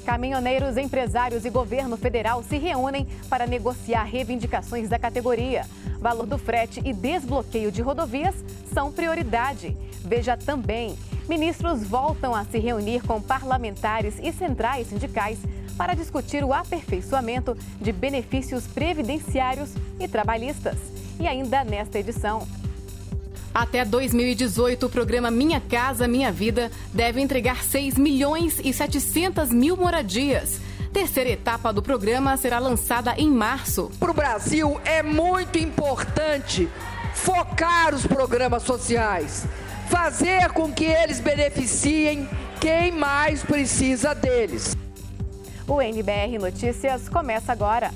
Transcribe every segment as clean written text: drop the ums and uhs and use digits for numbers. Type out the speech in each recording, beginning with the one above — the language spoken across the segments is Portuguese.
Caminhoneiros, empresários e governo federal se reúnem para negociar reivindicações da categoria. Valor do frete e desbloqueio de rodovias são prioridade. Veja também, ministros voltam a se reunir com parlamentares e centrais sindicais para discutir o aperfeiçoamento de benefícios previdenciários e trabalhistas. E ainda nesta edição. Até 2018, o programa Minha Casa Minha Vida deve entregar 6 milhões e 700 mil moradias. Terceira etapa do programa será lançada em março. Para o Brasil é muito importante focar os programas sociais, fazer com que eles beneficiem quem mais precisa deles. O NBR Notícias começa agora.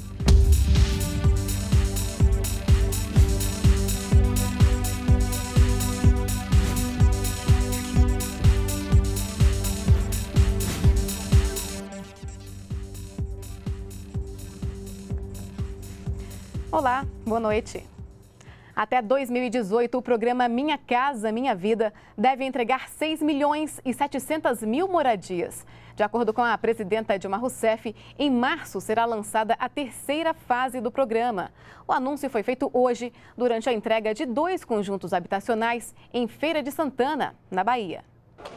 Olá, boa noite. Até 2018, o programa Minha Casa Minha Vida deve entregar 6 milhões e 700 mil moradias. De acordo com a presidenta Dilma Rousseff, em março será lançada a terceira fase do programa. O anúncio foi feito hoje, durante a entrega de 2 conjuntos habitacionais em Feira de Santana, na Bahia.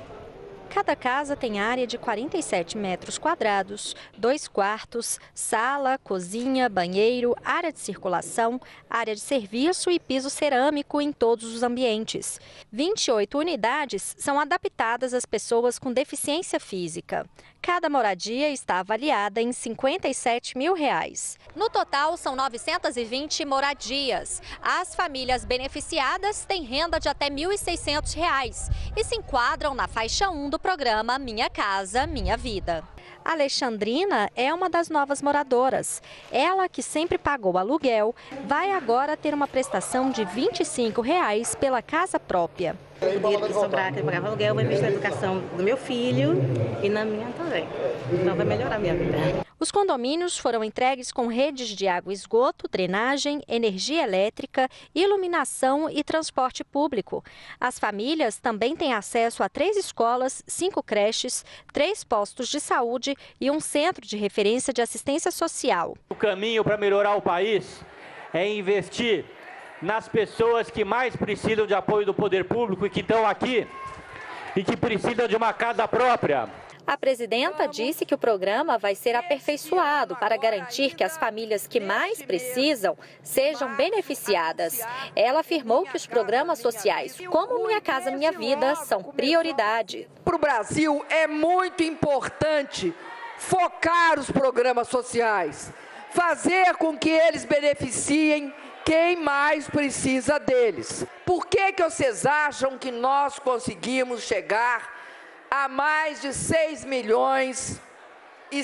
Cada casa tem área de 47 metros quadrados, 2 quartos, sala, cozinha, banheiro, área de circulação, área de serviço e piso cerâmico em todos os ambientes. 28 unidades são adaptadas às pessoas com deficiência física. Cada moradia está avaliada em R$ 57 mil. No total, são 920 moradias. As famílias beneficiadas têm renda de até R$ 1.600 e se enquadram na faixa 1 do programa Minha Casa Minha Vida. Alexandrina é uma das novas moradoras. Ela, que sempre pagou aluguel, vai agora ter uma prestação de R$ 25 pela casa própria. O dinheiro que sobrar, que eu pagava aluguel, vai investir na educação do meu filho e na minha também. Então vai melhorar a minha vida. Os condomínios foram entregues com redes de água e esgoto, drenagem, energia elétrica, iluminação e transporte público. As famílias também têm acesso a 3 escolas, 5 creches, 3 postos de saúde e um centro de referência de assistência social. O caminho para melhorar o país é investir nas pessoas que mais precisam de apoio do poder público e que estão aqui e que precisam de uma casa própria. A presidenta disse que o programa vai ser aperfeiçoado para garantir que as famílias que mais precisam sejam beneficiadas. Ela afirmou que os programas sociais, como Minha Casa Minha Vida, são prioridade. Para o Brasil é muito importante focar os programas sociais, fazer com que eles beneficiem quem mais precisa deles. Por que vocês acham que nós conseguimos chegar a mais de 6 milhões e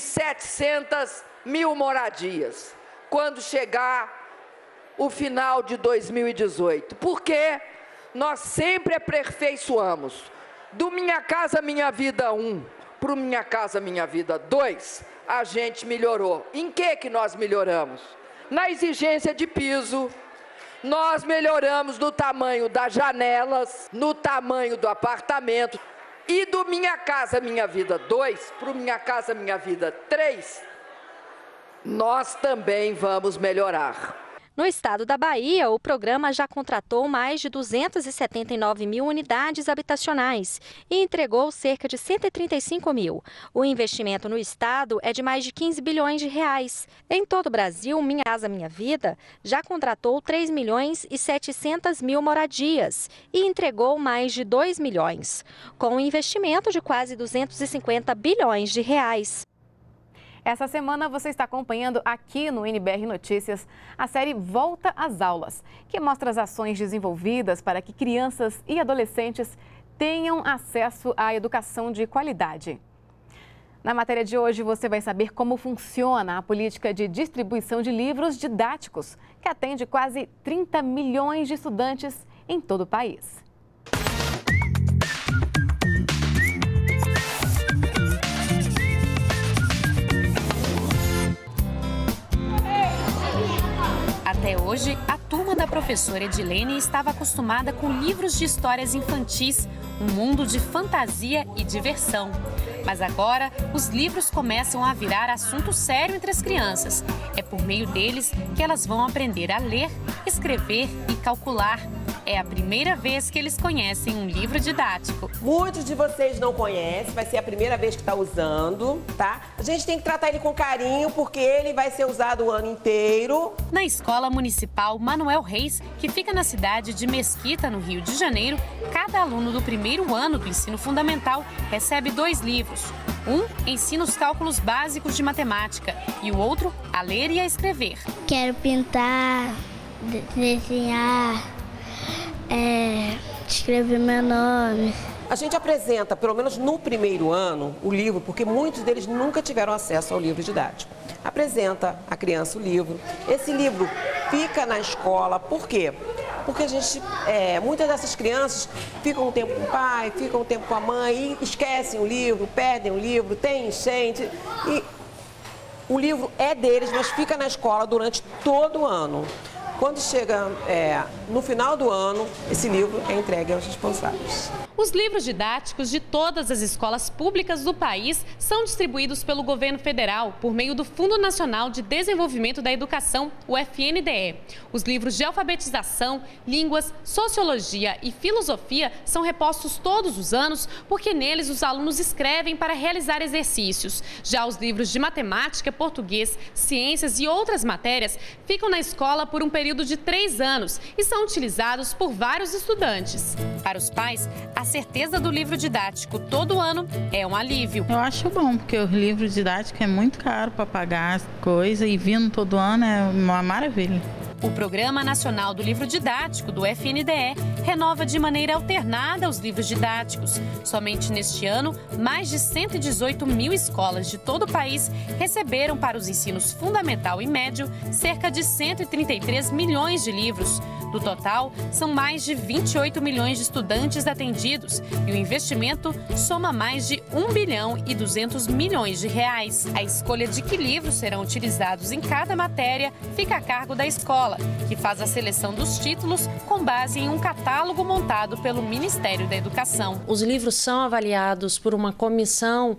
700 mil moradias quando chegar o final de 2018? Porque nós sempre aperfeiçoamos. Do Minha Casa Minha Vida 1 para o Minha Casa Minha Vida 2, a gente melhorou. Em que nós melhoramos? Na exigência de piso, nós melhoramos no tamanho das janelas, no tamanho do apartamento. E do Minha Casa Minha Vida 2 para o Minha Casa Minha Vida 3, nós também vamos melhorar. No estado da Bahia, o programa já contratou mais de 279 mil unidades habitacionais e entregou cerca de 135 mil. O investimento no estado é de mais de 15 bilhões de reais. Em todo o Brasil, Minha Casa Minha Vida já contratou 3 milhões e 700 mil moradias e entregou mais de 2 milhões, com um investimento de quase 250 bilhões de reais. Essa semana você está acompanhando aqui no NBR Notícias a série Volta às Aulas, que mostra as ações desenvolvidas para que crianças e adolescentes tenham acesso à educação de qualidade. Na matéria de hoje você vai saber como funciona a política de distribuição de livros didáticos, que atende quase 30 milhões de estudantes em todo o país. Até hoje, a turma da professora Edilene estava acostumada com livros de histórias infantis, um mundo de fantasia e diversão. Mas agora, os livros começam a virar assunto sério entre as crianças. É por meio deles que elas vão aprender a ler, escrever e calcular. É a primeira vez que eles conhecem um livro didático. Muitos de vocês não conhecem, vai ser a primeira vez que está usando, tá? A gente tem que tratar ele com carinho, porque ele vai ser usado o ano inteiro. Na Escola Municipal Manuel Reis, que fica na cidade de Mesquita, no Rio de Janeiro, cada aluno do primeiro ano do ensino fundamental recebe 2 livros. Um ensina os cálculos básicos de matemática e o outro a ler e a escrever. Quero pintar, desenhar, escrever meu nome. A gente apresenta, pelo menos no primeiro ano, o livro, porque muitos deles nunca tiveram acesso ao livro didático. Apresenta a criança o livro. Esse livro fica na escola, por quê? Porque muitas dessas crianças ficam um tempo com o pai, ficam um tempo com a mãe e esquecem o livro, perdem o livro, tem enchente. E o livro é deles, mas fica na escola durante todo o ano. Quando chega no final do ano, esse livro é entregue aos responsáveis. Os livros didáticos de todas as escolas públicas do país são distribuídos pelo governo federal por meio do Fundo Nacional de Desenvolvimento da Educação, o FNDE. Os livros de alfabetização, línguas, sociologia e filosofia são repostos todos os anos porque neles os alunos escrevem para realizar exercícios. Já os livros de matemática, português, ciências e outras matérias ficam na escola por um período de 3 anos e são utilizados por vários estudantes. Para os pais, a certeza do livro didático todo ano é um alívio. Eu acho bom, porque o livro didático é muito caro para pagar as coisas e vindo todo ano é uma maravilha. O Programa Nacional do Livro Didático, do FNDE, renova de maneira alternada os livros didáticos. Somente neste ano, mais de 118 mil escolas de todo o país receberam para os ensinos fundamental e médio cerca de 133 milhões de livros. Do total, são mais de 28 milhões de estudantes atendidos e o investimento soma mais de 1 bilhão e 200 milhões de reais. A escolha de que livros serão utilizados em cada matéria fica a cargo da escola, que faz a seleção dos títulos com base em um catálogo montado pelo Ministério da Educação. Os livros são avaliados por uma comissão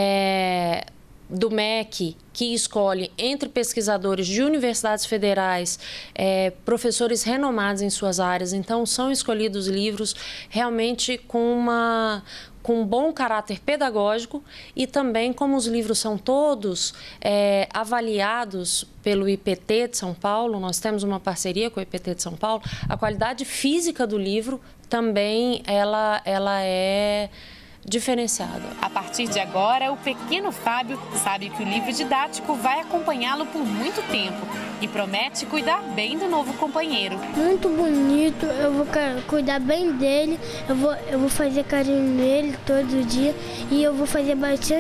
do MEC, que escolhe entre pesquisadores de universidades federais, professores renomados em suas áreas. Então, são escolhidos livros realmente com um bom caráter pedagógico e também, como os livros são todos avaliados pelo IPT de São Paulo, nós temos uma parceria com o IPT de São Paulo, a qualidade física do livro também ela é diferenciada. A partir de agora, o pequeno Fábio sabe que o livro didático vai acompanhá-lo por muito tempo e promete cuidar bem do novo companheiro. Muito bonito, eu vou cuidar bem dele, eu vou fazer carinho nele todo dia e eu vou fazer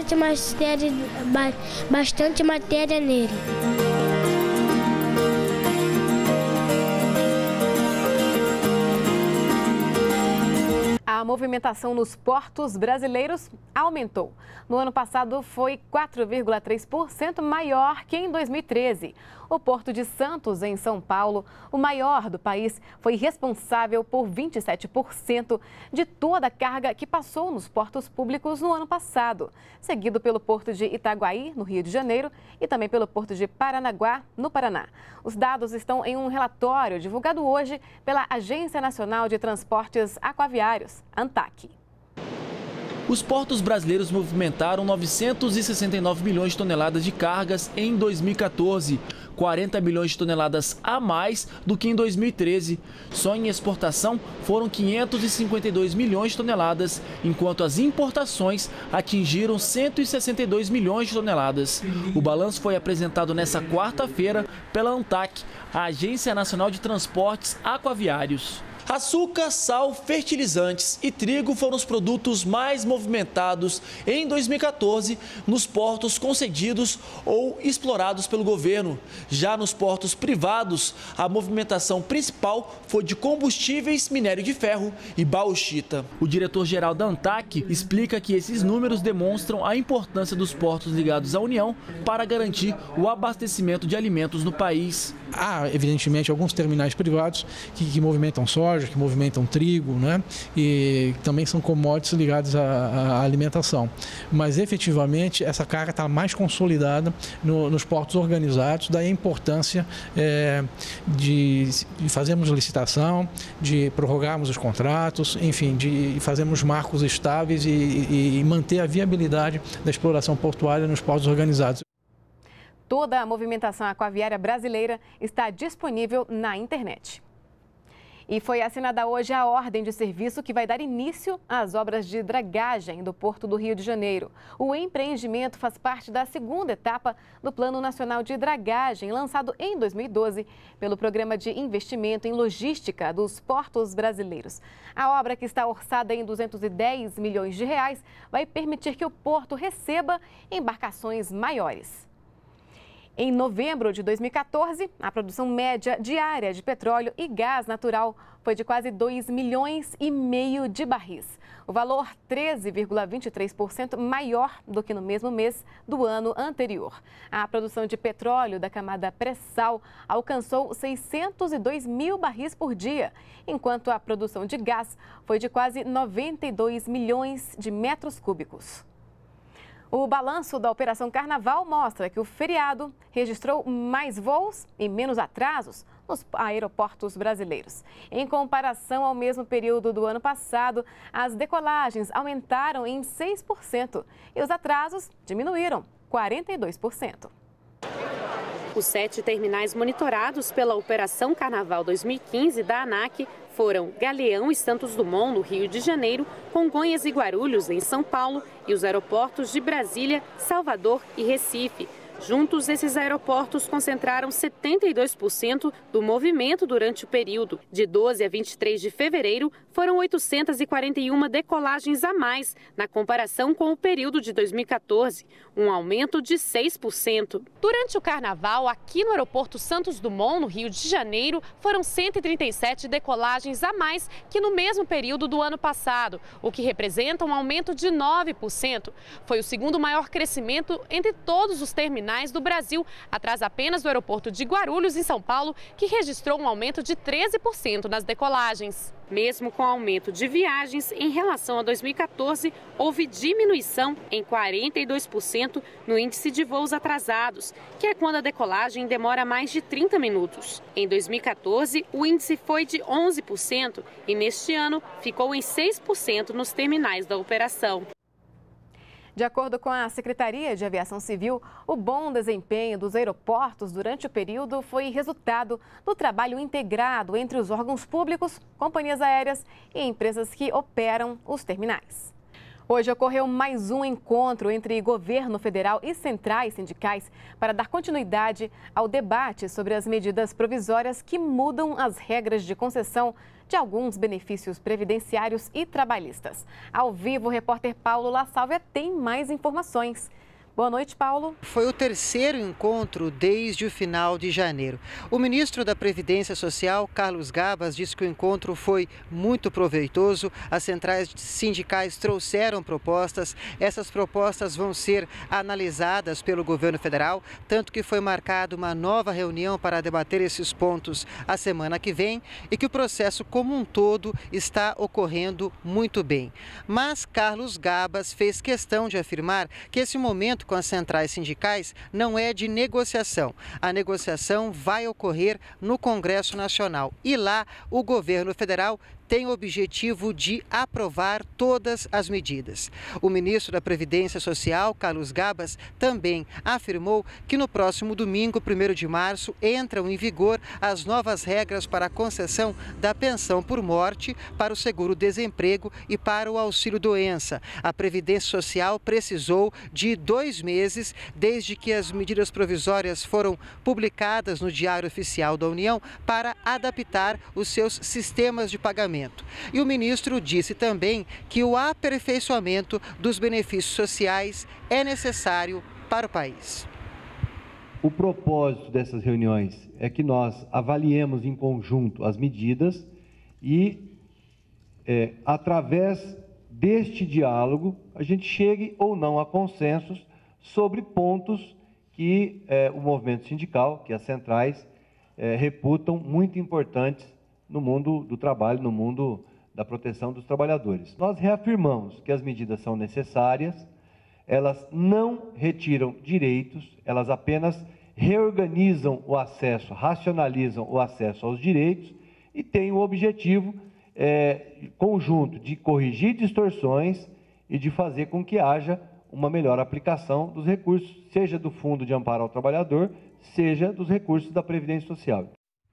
bastante matéria nele. A movimentação nos portos brasileiros aumentou. No ano passado foi 4,3% maior que em 2013. O Porto de Santos, em São Paulo, o maior do país, foi responsável por 27% de toda a carga que passou nos portos públicos no ano passado, seguido pelo Porto de Itaguaí, no Rio de Janeiro, e também pelo Porto de Paranaguá, no Paraná. Os dados estão em um relatório divulgado hoje pela Agência Nacional de Transportes Aquaviários, ANTAQ. Os portos brasileiros movimentaram 969 milhões de toneladas de cargas em 2014, 40 milhões de toneladas a mais do que em 2013. Só em exportação foram 552 milhões de toneladas, enquanto as importações atingiram 162 milhões de toneladas. O balanço foi apresentado nesta quarta-feira pela ANTAQ, a Agência Nacional de Transportes Aquaviários. Açúcar, sal, fertilizantes e trigo foram os produtos mais movimentados em 2014 nos portos concedidos ou explorados pelo governo. Já nos portos privados, a movimentação principal foi de combustíveis, minério de ferro e bauxita. O diretor-geral da ANTAQ explica que esses números demonstram a importância dos portos ligados à União para garantir o abastecimento de alimentos no país. Há, evidentemente, alguns terminais privados que movimentam soja, soja, que movimentam trigo, né? E também são commodities ligados à alimentação. Mas, efetivamente, essa carga está mais consolidada nos portos organizados, daí a importância de fazermos licitação, de prorrogarmos os contratos, enfim, de fazermos marcos estáveis e manter a viabilidade da exploração portuária nos portos organizados. Toda a movimentação aquaviária brasileira está disponível na internet. E foi assinada hoje a ordem de serviço que vai dar início às obras de dragagem do Porto do Rio de Janeiro. O empreendimento faz parte da segunda etapa do Plano Nacional de Dragagem, lançado em 2012 pelo Programa de Investimento em Logística dos Portos Brasileiros. A obra, que está orçada em 210 milhões de reais, vai permitir que o porto receba embarcações maiores. Em novembro de 2014, a produção média diária de petróleo e gás natural foi de quase 2,5 milhões de barris. O valor 13,23% maior do que no mesmo mês do ano anterior. A produção de petróleo da camada pré-sal alcançou 602 mil barris por dia, enquanto a produção de gás foi de quase 92 milhões de metros cúbicos. O balanço da Operação Carnaval mostra que o feriado registrou mais voos e menos atrasos nos aeroportos brasileiros. Em comparação ao mesmo período do ano passado, as decolagens aumentaram em 6% e os atrasos diminuíram 42%. Os 7 terminais monitorados pela Operação Carnaval 2015 da ANAC foram Galeão e Santos Dumont, no Rio de Janeiro, Congonhas e Guarulhos, em São Paulo, e os aeroportos de Brasília, Salvador e Recife. Juntos, esses aeroportos concentraram 72% do movimento durante o período. De 12 a 23 de fevereiro, foram 841 decolagens a mais, na comparação com o período de 2014, um aumento de 6%. Durante o carnaval, aqui no aeroporto Santos Dumont, no Rio de Janeiro, foram 137 decolagens a mais que no mesmo período do ano passado, o que representa um aumento de 9%. Foi o segundo maior crescimento entre todos os terminais do Brasil, atrás apenas do aeroporto de Guarulhos, em São Paulo, que registrou um aumento de 13% nas decolagens. Mesmo com o aumento de viagens em relação a 2014, houve diminuição em 42% no índice de voos atrasados, que é quando a decolagem demora mais de 30 minutos. Em 2014, o índice foi de 11% e neste ano ficou em 6% nos terminais da operação. De acordo com a Secretaria de Aviação Civil, o bom desempenho dos aeroportos durante o período foi resultado do trabalho integrado entre os órgãos públicos, companhias aéreas e empresas que operam os terminais. Hoje ocorreu mais um encontro entre governo federal e centrais sindicais para dar continuidade ao debate sobre as medidas provisórias que mudam as regras de concessão de alguns benefícios previdenciários e trabalhistas. Ao vivo, o repórter Paulo La Sálvia tem mais informações. Boa noite, Paulo. Foi o terceiro encontro desde o final de janeiro. O ministro da Previdência Social, Carlos Gabas, disse que o encontro foi muito proveitoso. As centrais sindicais trouxeram propostas. Essas propostas vão ser analisadas pelo governo federal, tanto que foi marcada uma nova reunião para debater esses pontos a semana que vem e que o processo como um todo está ocorrendo muito bem. Mas Carlos Gabas fez questão de afirmar que esse momento com as centrais sindicais não é de negociação. A negociação vai ocorrer no Congresso Nacional e lá o governo federal tem o objetivo de aprovar todas as medidas. O ministro da Previdência Social, Carlos Gabas, também afirmou que no próximo domingo, 1º de março, entram em vigor as novas regras para a concessão da pensão por morte, para o seguro-desemprego e para o auxílio-doença. A Previdência Social precisou de 2 meses desde que as medidas provisórias foram publicadas no Diário Oficial da União para adaptar os seus sistemas de pagamento. E o ministro disse também que o aperfeiçoamento dos benefícios sociais é necessário para o país. O propósito dessas reuniões é que nós avaliemos em conjunto as medidas e, através deste diálogo, a gente chegue ou não a consensos sobre pontos que o movimento sindical, que as centrais, reputam muito importantes no mundo do trabalho, no mundo da proteção dos trabalhadores. Nós reafirmamos que as medidas são necessárias, elas não retiram direitos, elas apenas reorganizam o acesso, racionalizam o acesso aos direitos e têm o objetivo conjunto de corrigir distorções e de fazer com que haja uma melhor aplicação dos recursos, seja do Fundo de Amparo ao Trabalhador, seja dos recursos da Previdência Social.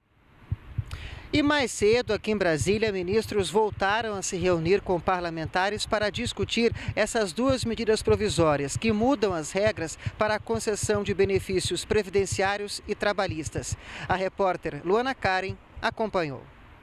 E mais cedo, aqui em Brasília, ministros voltaram a se reunir com parlamentares para discutir essas duas medidas provisórias que mudam as regras para a concessão de benefícios previdenciários e trabalhistas. A repórter Luana Karen acompanhou.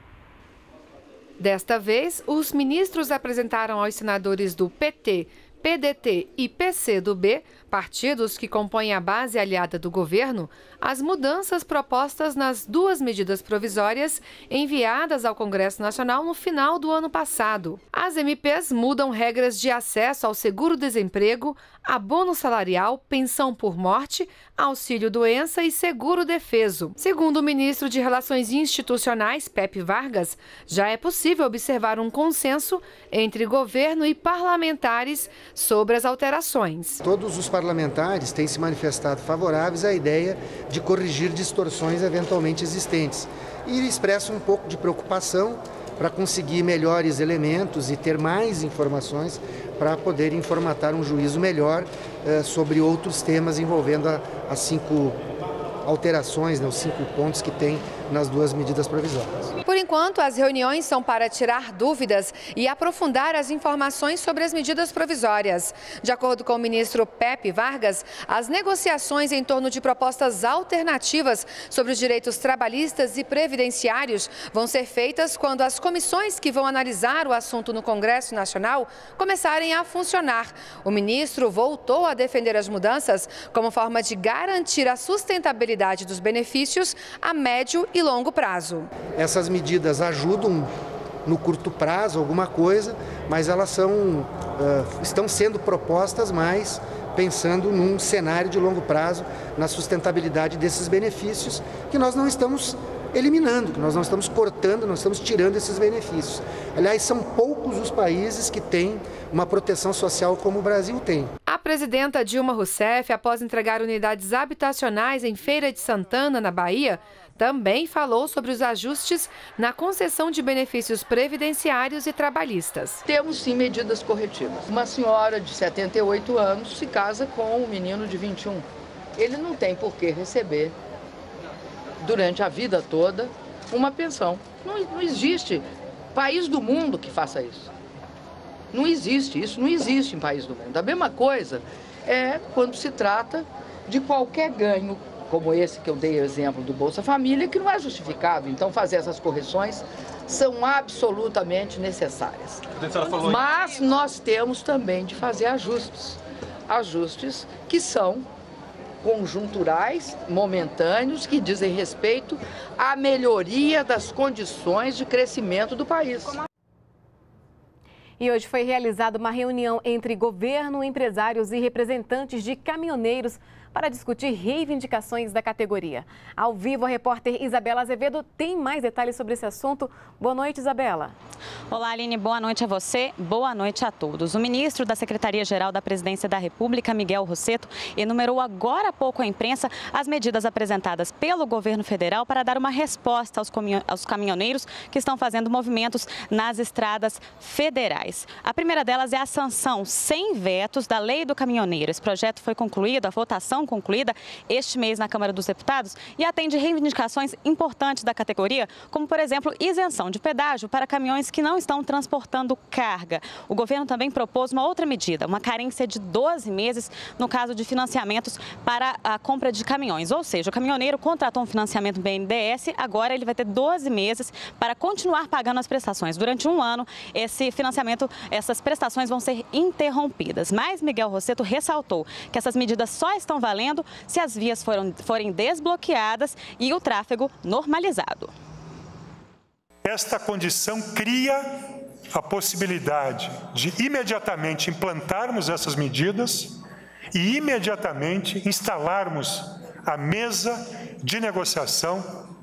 Desta vez, os ministros apresentaram aos senadores do PT, PDT e PCdoB, partidos que compõem a base aliada do governo, as mudanças propostas nas duas medidas provisórias enviadas ao Congresso Nacional no final do ano passado. As MPs mudam regras de acesso ao seguro-desemprego, abono salarial, pensão por morte, auxílio-doença e seguro-defeso. Segundo o ministro de Relações Institucionais, Pepe Vargas, já é possível observar um consenso entre governo e parlamentares sobre as alterações. Todos os parlamentares têm se manifestado favoráveis à ideia de corrigir distorções eventualmente existentes e expressam um pouco de preocupação para conseguir melhores elementos e ter mais informações para poderem formatar um juízo melhor sobre outros temas envolvendo as 5 alterações, os 5 pontos que tem nas duas medidas provisórias. Por enquanto, as reuniões são para tirar dúvidas e aprofundar as informações sobre as medidas provisórias. De acordo com o ministro Pepe Vargas, as negociações em torno de propostas alternativas sobre os direitos trabalhistas e previdenciários vão ser feitas quando as comissões que vão analisar o assunto no Congresso Nacional começarem a funcionar. O ministro voltou a defender as mudanças como forma de garantir a sustentabilidade dos benefícios a médio e longo prazo. Essas medidas ajudam no curto prazo alguma coisa, mas elas estão sendo propostas mais pensando num cenário de longo prazo, na sustentabilidade desses benefícios, que nós não estamos eliminando, que nós não estamos cortando, nós estamos tirando esses benefícios. Aliás, são poucos os países que têm uma proteção social como o Brasil tem. A presidenta Dilma Rousseff, após entregar unidades habitacionais em Feira de Santana, na Bahia, também falou sobre os ajustes na concessão de benefícios previdenciários e trabalhistas. Temos sim medidas corretivas. Uma senhora de 78 anos se casa com um menino de 21. Ele não tem por que receber, durante a vida toda, uma pensão. Não existe país do mundo que faça isso. Não existe, isso não existe em país do mundo. A mesma coisa é quando se trata de qualquer ganho, como esse que eu dei o exemplo do Bolsa Família, que não é justificado. Então, fazer essas correções são absolutamente necessárias. Mas nós temos também de fazer ajustes que são conjunturais, momentâneos, que dizem respeito à melhoria das condições de crescimento do país. E hoje foi realizada uma reunião entre governo, empresários e representantes de caminhoneiros para discutir reivindicações da categoria. Ao vivo, a repórter Isabela Azevedo tem mais detalhes sobre esse assunto. Boa noite, Isabela. Olá, Aline. Boa noite a você. Boa noite a todos. O ministro da Secretaria-Geral da Presidência da República, Miguel Rossetto, enumerou agora há pouco à imprensa as medidas apresentadas pelo governo federal para dar uma resposta aos caminhoneiros que estão fazendo movimentos nas estradas federais. A primeira delas é a sanção sem vetos da Lei do Caminhoneiro. Esse projeto foi concluído, a votação concluída este mês na Câmara dos Deputados e atende reivindicações importantes da categoria, como, por exemplo, isenção de pedágio para caminhões que não estão transportando carga. O governo também propôs uma outra medida, uma carência de 12 meses no caso de financiamentos para a compra de caminhões. Ou seja, o caminhoneiro contratou um financiamento BNDES, agora ele vai ter 12 meses para continuar pagando as prestações. Durante um ano, esse financiamento, essas prestações vão ser interrompidas. Mas Miguel Rossetto ressaltou que essas medidas só estão valendo se as vias forem desbloqueadas e o tráfego normalizado. Esta condição cria a possibilidade de imediatamente implantarmos essas medidas e imediatamente instalarmos a mesa de negociação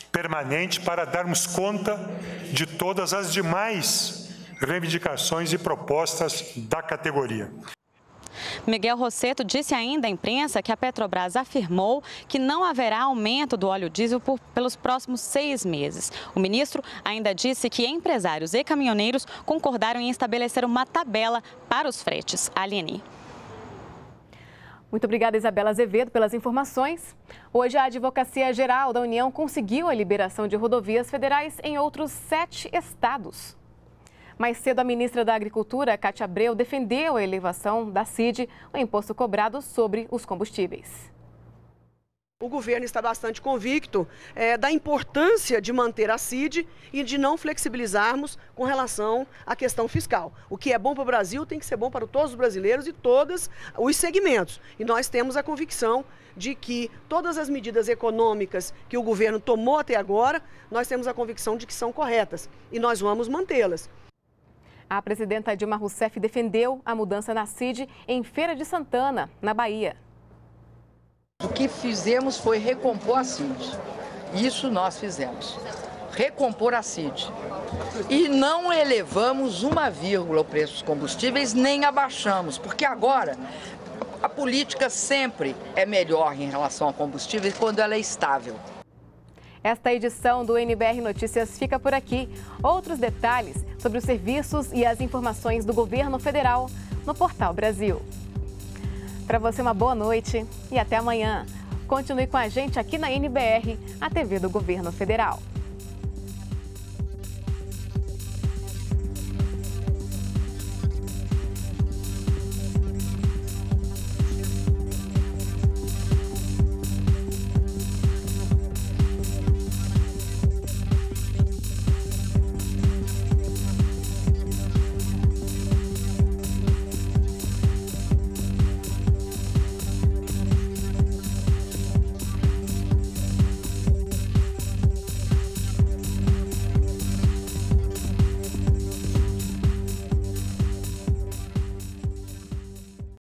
permanente para darmos conta de todas as demais reivindicações e propostas da categoria. Miguel Rossetto disse ainda à imprensa que a Petrobras afirmou que não haverá aumento do óleo diesel pelos próximos 6 meses. O ministro ainda disse que empresários e caminhoneiros concordaram em estabelecer uma tabela para os fretes. Aline. Muito obrigada, Isabela Azevedo, pelas informações. Hoje, a Advocacia Geral da União conseguiu a liberação de rodovias federais em outros 7 estados. Mais cedo, a ministra da Agricultura, Cátia Abreu, defendeu a elevação da CID, o imposto cobrado sobre os combustíveis. O governo está bastante convicto da importância de manter a CID e de não flexibilizarmos com relação à questão fiscal. O que é bom para o Brasil tem que ser bom para todos os brasileiros e todos os segmentos. E nós temos a convicção de que todas as medidas econômicas que o governo tomou até agora, nós temos a convicção de que são corretas e nós vamos mantê-las. A presidenta Dilma Rousseff defendeu a mudança na CID em Feira de Santana, na Bahia. O que fizemos foi recompor a CID. Isso nós fizemos. Recompor a CID. E não elevamos 1,, o preço dos combustíveis, nem abaixamos, porque agora a política sempre é melhor em relação a combustíveis quando ela é estável. Esta edição do NBR Notícias fica por aqui. Outros detalhes sobre os serviços e as informações do governo federal no Portal Brasil. Para você, uma boa noite e até amanhã. Continue com a gente aqui na NBR, a TV do Governo Federal.